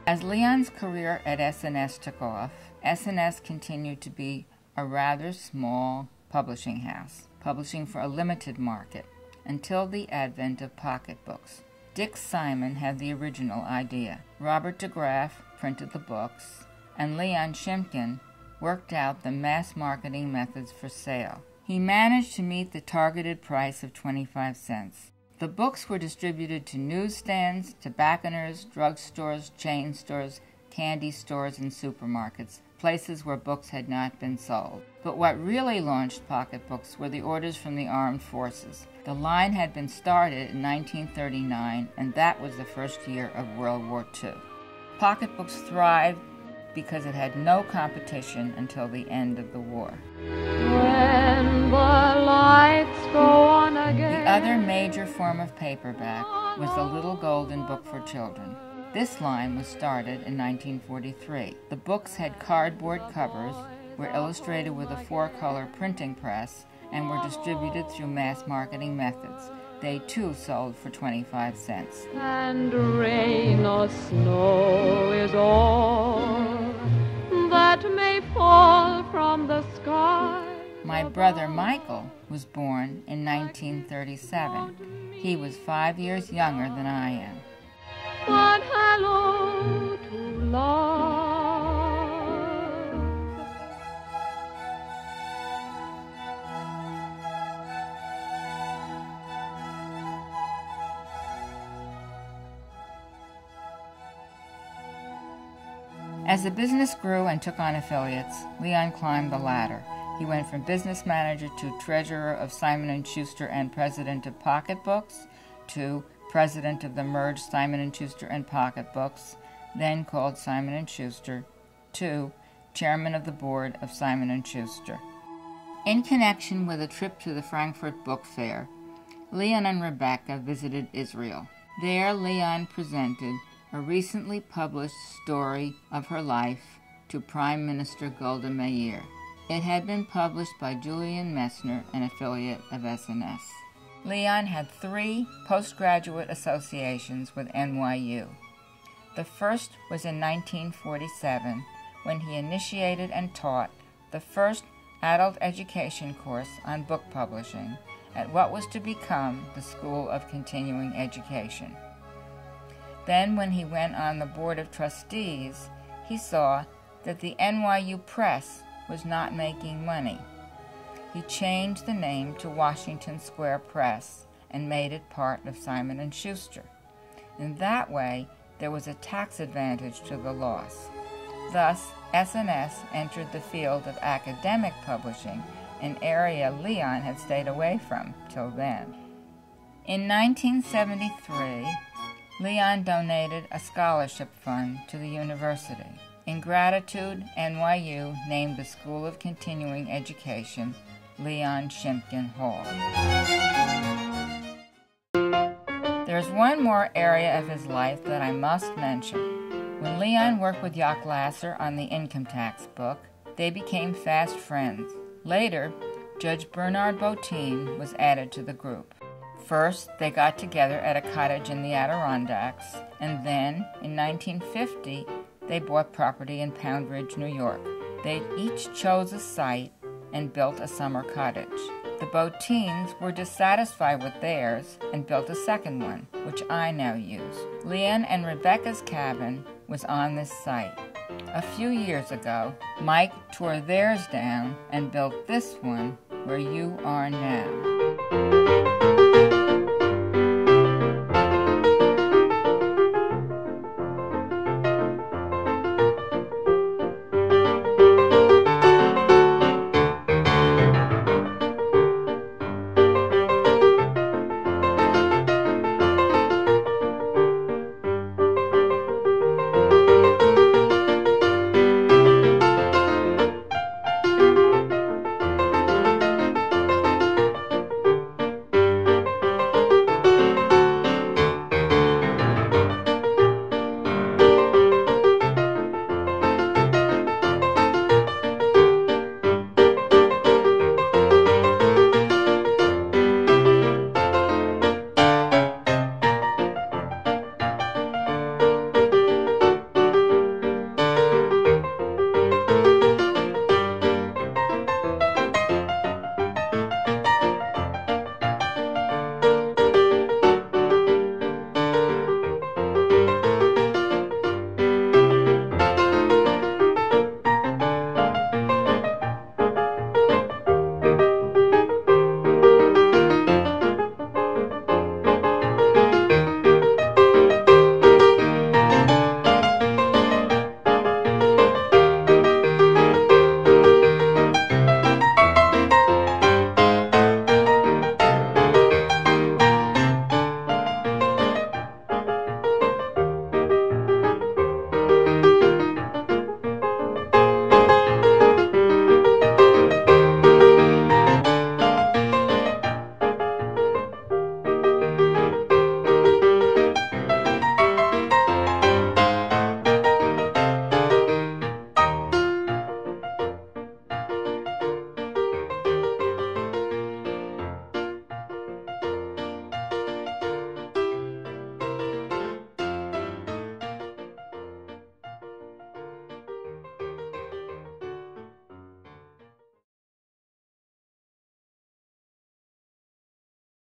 As Leon's career at S&S took off, S&S continued to be a rather small publishing house, publishing for a limited market, until the advent of pocketbooks. Dick Simon had the original idea. Robert DeGraff printed the books, and Leon Shimkin worked out the mass marketing methods for sale. He managed to meet the targeted price of 25 cents. The books were distributed to newsstands, tobacconers, drugstores, chain stores, candy stores, and supermarkets, places where books had not been sold. But what really launched pocketbooks were the orders from the armed forces. The line had been started in 1939, and that was the first year of World War II. Pocketbooks thrived because it had no competition until the end of the war. When the lights go on again. The other major form of paperback was the Little Golden Book for Children. This line was started in 1943. The books had cardboard covers, were illustrated with a 4-color printing press, and were distributed through mass marketing methods. They too sold for 25 cents. And rain or snow is all that may fall from the sky. My brother Michael was born in 1937. He was 5 years younger than I am. But hello to love. As the business grew and took on affiliates, Leon climbed the ladder. He went from business manager to treasurer of Simon & Schuster and president of Pocketbooks, to president of the merged Simon & Schuster and Pocketbooks, then called Simon & Schuster, to chairman of the board of Simon & Schuster. In connection with a trip to the Frankfurt Book Fair, Leon and Rebecca visited Israel. There, Leon presented a recently published story of her life to Prime Minister Golda Meir. It had been published by Julian Messner, an affiliate of S&S. Leon had 3 postgraduate associations with NYU. The first was in 1947, when he initiated and taught the first adult education course on book publishing at what was to become the School of Continuing Education. Then, when he went on the Board of Trustees, he saw that the NYU Press was not making money. He changed the name to Washington Square Press and made it part of Simon & Schuster. In that way, there was a tax advantage to the loss. Thus, S&S entered the field of academic publishing, an area Leon had stayed away from till then. In 1973, Leon donated a scholarship fund to the university. In gratitude, NYU named the School of Continuing Education Leon Shimkin Hall. There's one more area of his life that I must mention. When Leon worked with Jock Lasser on the income tax book, they became fast friends. Later, Judge Bernard Botein was added to the group. First, they got together at a cottage in the Adirondacks, and then, in 1950, they bought property in Pound Ridge, New York. They each chose a site and built a summer cottage. The Boteins were dissatisfied with theirs and built a second one, which I now use. Leon and Rebecca's cabin was on this site. A few years ago, Mike tore theirs down and built this one where you are now.